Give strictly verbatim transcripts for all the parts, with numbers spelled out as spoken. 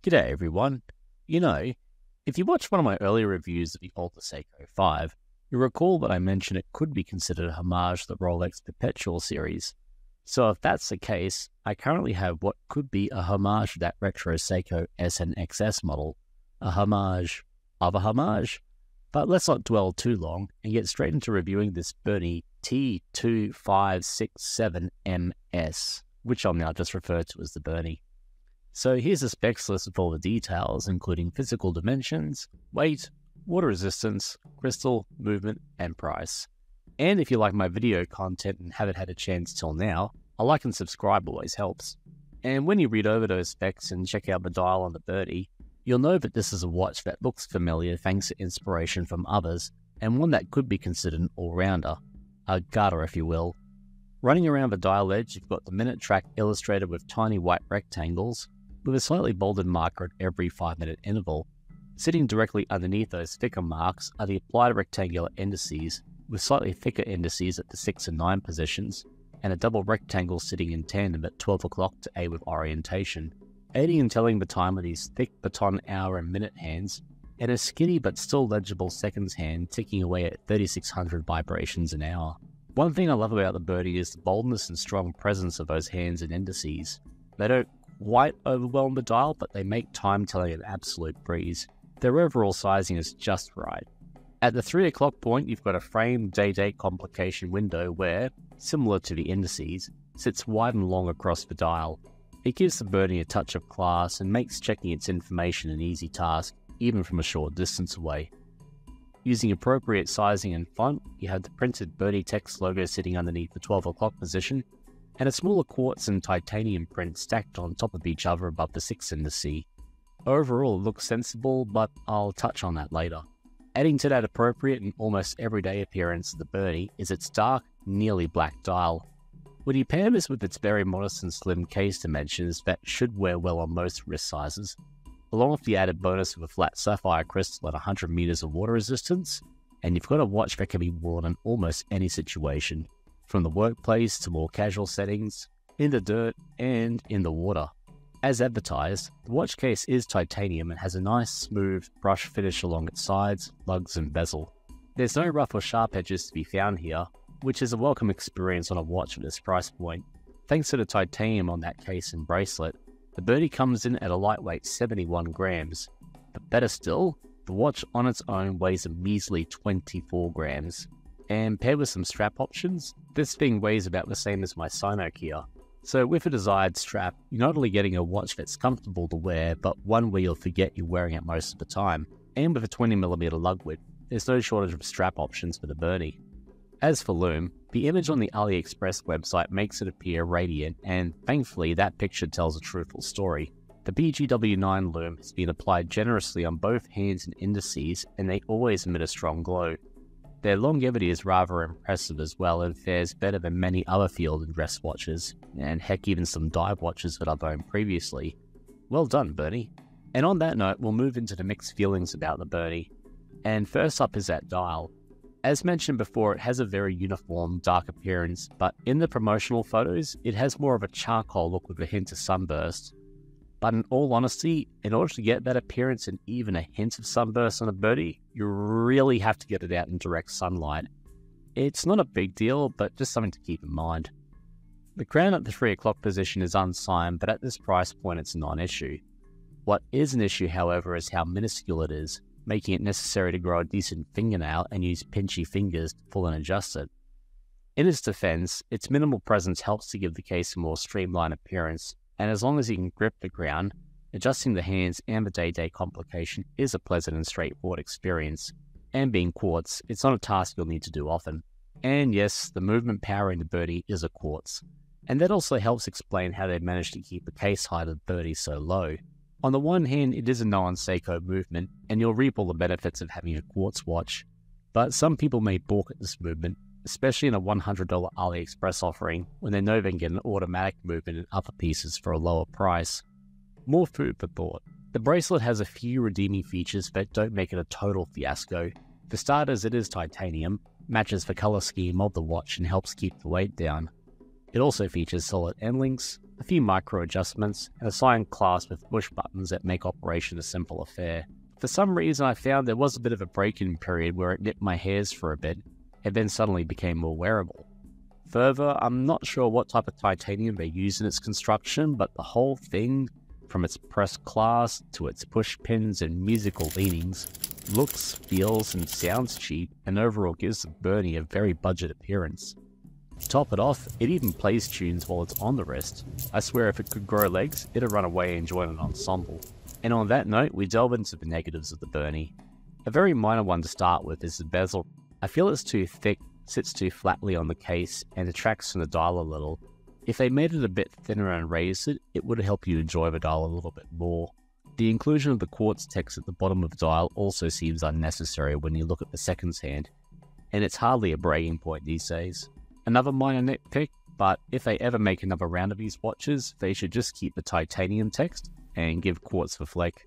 G'day everyone. You know, if you watched one of my earlier reviews of the Alta Seiko five, you'll recall that I mentioned it could be considered a homage to the Rolex Perpetual series. So if that's the case, I currently have what could be a homage to that retro Seiko S N X S model, a homage of a homage. But let's not dwell too long and get straight into reviewing this Bernie T two five six seven M S, which I'll now just refer to as the Bernie. So here's a specs list with all the details, including physical dimensions, weight, water resistance, crystal, movement, and price. And if you like my video content and haven't had a chance till now, a like and subscribe always helps. And when you read over those specs and check out the dial on the Bernie, you'll know that this is a watch that looks familiar thanks to inspiration from others, and one that could be considered an all-rounder, a gutter if you will. Running around the dial edge, you've got the minute track illustrated with tiny white rectangles, with a slightly bolded marker at every five minute interval. Sitting directly underneath those thicker marks are the applied rectangular indices, with slightly thicker indices at the six and nine positions, and a double rectangle sitting in tandem at twelve o'clock to aid with orientation, aiding in telling the time with these thick baton hour and minute hands, and a skinny but still legible seconds hand ticking away at thirty-six hundred vibrations an hour. One thing I love about the Bernie is the boldness and strong presence of those hands and indices. They don't quite overwhelm the dial, but they make time telling an absolute breeze. Their overall sizing is just right. At the three o'clock point, you've got a framed day-date complication window where, similar to the indices, sits wide and long across the dial. It gives the Bernie a touch of class and makes checking its information an easy task, even from a short distance away. Using appropriate sizing and font, you have the printed Bernie text logo sitting underneath the twelve o'clock position, and a smaller quartz and titanium print stacked on top of each other above the six indice. Overall, it looks sensible, but I'll touch on that later. Adding to that appropriate and almost everyday appearance of the Bernie is its dark, nearly black dial. When you pair this with its very modest and slim case dimensions that should wear well on most wrist sizes, along with the added bonus of a flat sapphire crystal at one hundred meters of water resistance, and you've got a watch that can be worn in almost any situation, from the workplace to more casual settings, in the dirt, and in the water. As advertised, the watch case is titanium and has a nice smooth brush finish along its sides, lugs, and bezel. There's no rough or sharp edges to be found here, which is a welcome experience on a watch at this price point. Thanks to the titanium on that case and bracelet, the Bernie comes in at a lightweight seventy-one grams, but better still, the watch on its own weighs a measly twenty-four grams. And paired with some strap options, this thing weighs about the same as my Sinoc here. So with a desired strap, you're not only getting a watch that's comfortable to wear, but one where you'll forget you're wearing it most of the time. And with a twenty millimeter lug width, there's no shortage of strap options for the Bernie. As for lume, the image on the AliExpress website makes it appear radiant, and thankfully that picture tells a truthful story. The B G W nine lume has been applied generously on both hands and indices, and they always emit a strong glow. Their longevity is rather impressive as well, and fares better than many other field and dress watches, and heck, even some dive watches that I've owned previously. Well done, Bernie. And on that note, we'll move into the mixed feelings about the Bernie. And first up is that dial. As mentioned before, it has a very uniform, dark appearance, but in the promotional photos, it has more of a charcoal look with a hint of sunburst. But in all honesty, in order to get that appearance and even a hint of sunburst on a Bernie, you really have to get it out in direct sunlight. It's not a big deal, but just something to keep in mind. The crown at the three o'clock position is unsigned, but at this price point it's a non-issue. What is an issue, however, is how minuscule it is, making it necessary to grow a decent fingernail and use pinchy fingers to pull and adjust it. In its defense, its minimal presence helps to give the case a more streamlined appearance, and as long as you can grip the ground, adjusting the hands and the day-date complication is a pleasant and straightforward experience. And being quartz, it's not a task you'll need to do often. And yes, the movement power in the Bernie is a quartz. And that also helps explain how they managed to keep the case height of the Bernie so low. On the one hand, it is a known Seiko movement, and you'll reap all the benefits of having a quartz watch. But some people may balk at this movement, especially in a one hundred dollars AliExpress offering, when they know they can get an automatic movement in other pieces for a lower price. More food for thought. The bracelet has a few redeeming features that don't make it a total fiasco. For starters, it is titanium, matches the color scheme of the watch and helps keep the weight down. It also features solid end links, a few micro adjustments, and a signed clasp with push buttons that make operation a simple affair. For some reason, I found there was a bit of a break-in period where it nipped my hairs for a bit, and then suddenly became more wearable. Further, I'm not sure what type of titanium they use in its construction, but the whole thing, from its press class to its push pins and musical leanings, looks, feels, and sounds cheap, and overall gives the Burnie a very budget appearance. To top it off, it even plays tunes while it's on the wrist. I swear if it could grow legs, it'd run away and join an ensemble. And on that note, we delve into the negatives of the Burnie. A very minor one to start with is the bezel. I feel it's too thick, sits too flatly on the case, and detracts from the dial a little. If they made it a bit thinner and raised it, it would help you enjoy the dial a little bit more. The inclusion of the quartz text at the bottom of the dial also seems unnecessary when you look at the seconds hand, and it's hardly a bragging point these days. Another minor nitpick, but if they ever make another round of these watches, they should just keep the titanium text and give quartz for fleck.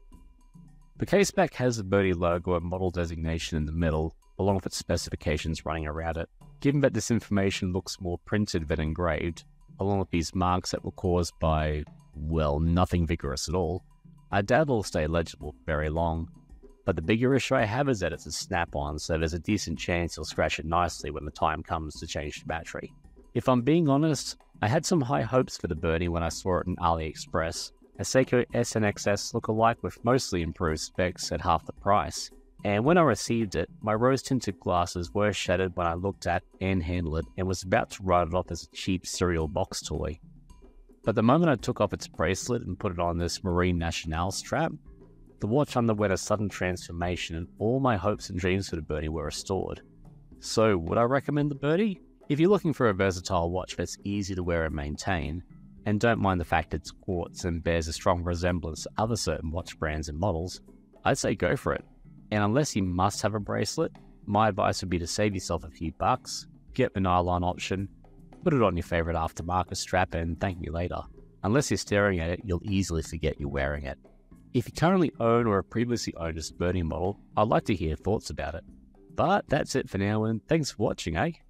The caseback has the Burnie logo and model designation in the middle, along with its specifications running around it. Given that this information looks more printed than engraved, along with these marks that were caused by, well, nothing vigorous at all, I doubt it'll stay legible very long. But the bigger issue I have is that it's a snap-on, so there's a decent chance you'll scratch it nicely when the time comes to change the battery. If I'm being honest, I had some high hopes for the Burnie when I saw it in AliExpress, a Seiko S N X S lookalike with mostly improved specs at half the price. And when I received it, my rose-tinted glasses were shattered when I looked at and handled it and was about to write it off as a cheap cereal box toy. But the moment I took off its bracelet and put it on this Marine Nationale strap, the watch underwent a sudden transformation and all my hopes and dreams for the Burnie were restored. So, would I recommend the Burnie? If you're looking for a versatile watch that's easy to wear and maintain, and don't mind the fact it's quartz and bears a strong resemblance to other certain watch brands and models, I'd say go for it. And unless you must have a bracelet, my advice would be to save yourself a few bucks, get the nylon option, put it on your favorite aftermarket strap and thank me later. Unless you're staring at it, you'll easily forget you're wearing it. If you currently own or have previously owned a Burnie model, I'd like to hear your thoughts about it. But that's it for now, and thanks for watching, eh?